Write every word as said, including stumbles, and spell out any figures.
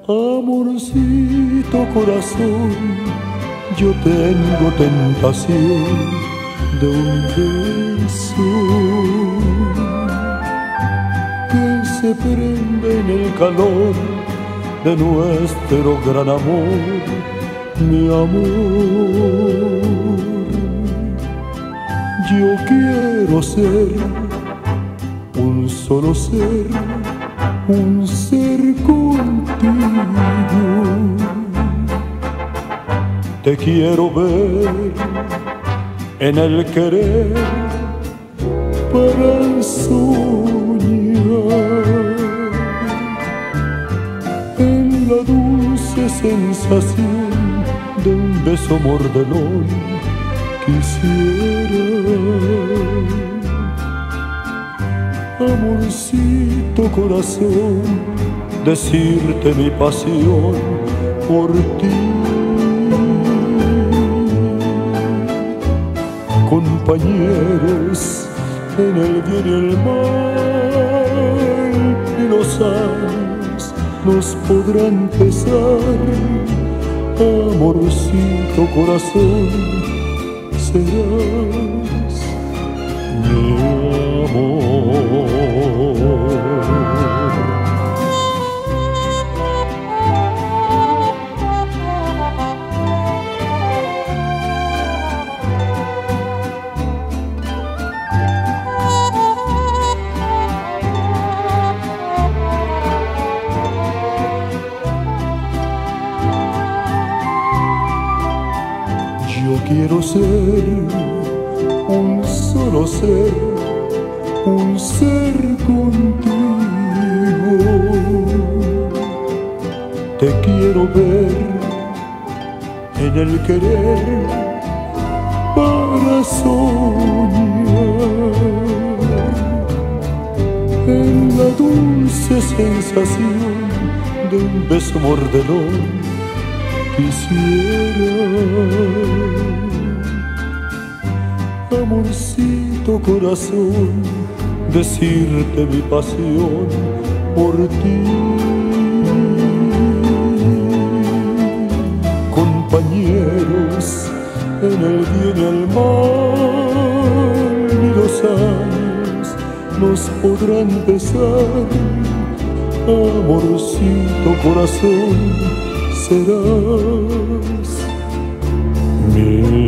Amorcito corazón, yo tengo tentación de un beso que se prende en el calor de nuestro gran amor, mi amor. Yo quiero ser un solo ser, un ser contigo. Te quiero ver en el querer para soñar, en la dulce sensación de un beso mordelón. Quisiera, amorcito corazón, decirte mi pasión por ti. Compañeros en el bien y el mal, y los años nos podrán pesar. Amorcito corazón, serás mi amor. Yo quiero ser un solo ser, un ser contigo. Te quiero ver en el querer para soñar, en la dulce sensación de un beso mordelón. Quisiera, amorcito corazón, decirte mi pasión por ti. Compañeros en el bien y el mal, ni los años nos podrán pesar. Amorcito corazón, serás mi